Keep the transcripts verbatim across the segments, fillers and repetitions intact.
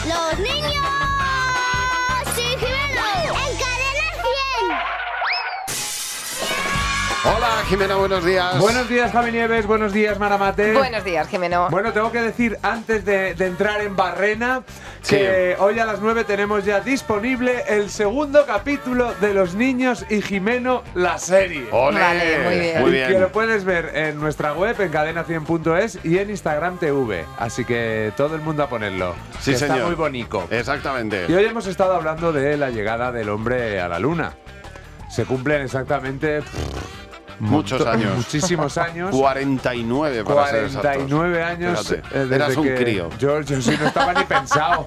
¡Los niños! ¡Sí, Jimeno! ¡En Cadena cien! Hola, Jimeno, buenos días. Buenos días, Javi Nieves. Buenos días, Maramate. Buenos días, Jimeno. Bueno, tengo que decir, antes de, de entrar en Barrena, que sí. Hoy a las nueve tenemos ya disponible el segundo capítulo de Los Niños y Jimeno, la serie. ¡Ole! Vale, muy bien. Muy bien. Que lo puedes ver en nuestra web, en cadena cien punto es y en Instagram T V. Así que todo el mundo a ponerlo. Sí, Está señor. muy bonito. Exactamente. Y hoy hemos estado hablando de la llegada del hombre a la luna. Se cumplen exactamente... Muchos años. Muchísimos años. cuarenta y nueve para ser exactos. cuarenta y nueve años. Fíjate, eh, desde eras un que crío. Yo, yo sí no estaba ni pensado.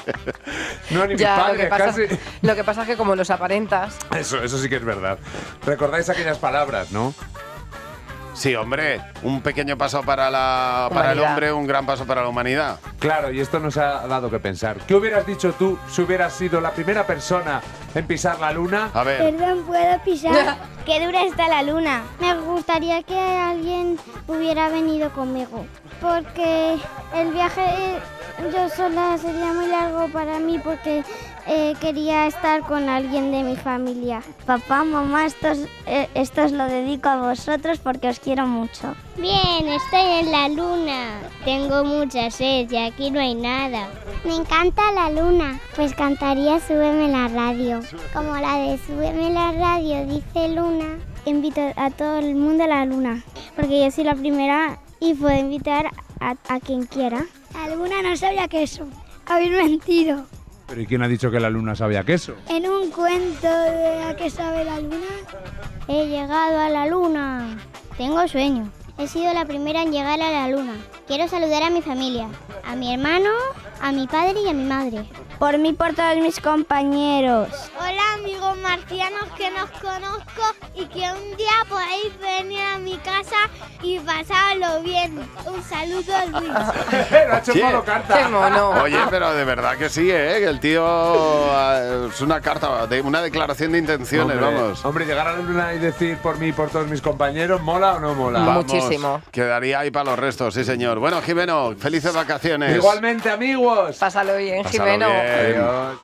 No, ni Ya, mi lo, padre, que pasa, casi. lo que pasa es que como los aparentas... Eso, eso sí que es verdad. ¿Recordáis aquellas palabras, no? Sí, hombre, un pequeño paso para, la, para el Humanidad. hombre, un gran paso para la humanidad. Claro, y esto nos ha dado que pensar. ¿Qué hubieras dicho tú si hubieras sido la primera persona en pisar la luna? A ver, Perdón, ¿puedo pisar? ¡Qué dura está la luna! Me gustaría que alguien hubiera venido conmigo, porque el viaje eh, yo sola sería muy largo para mí, porque eh, quería estar con alguien de mi familia. Papá, mamá, esto, es, eh, esto os lo dedico a vosotros porque os quiero mucho. Bien, estoy en la luna. Tengo mucha sed y aquí no hay nada. Me encanta la luna. Pues cantaría Súbeme la radio. Como la de Súbeme la radio dice Luna. Invito a todo el mundo a la luna, porque yo soy la primera y puedo invitar a, a quien quiera. La luna no sabía queso. Habéis mentido. ¿Pero y quién ha dicho que la luna sabía queso? En un cuento de a qué sabe la luna. He llegado a la luna. Tengo sueño. He sido la primera en llegar a la luna. Quiero saludar a mi familia, a mi hermano, a mi padre y a mi madre. Por mí, por todos mis compañeros. Hola, amigos marcianos que nos conozco y que un día podéis venir a mi casa y pasarlo bien. Un saludo, Luis. Lo ha hecho Sí. modo carta. ¡Qué mono! oye, pero de verdad que sí, ¿eh? Que el tío eh, es una carta, de una declaración de intenciones, Hombre, vamos. hombre, llegar a la luna y decir por mí y por todos mis compañeros, ¿mola o no mola? Vamos, Muchísimo. Quedaría ahí para los restos, sí, señor. Bueno, Jimeno, felices vacaciones. Igualmente, amigos. Pásalo bien, Pásalo Jimeno. bien. Adiós.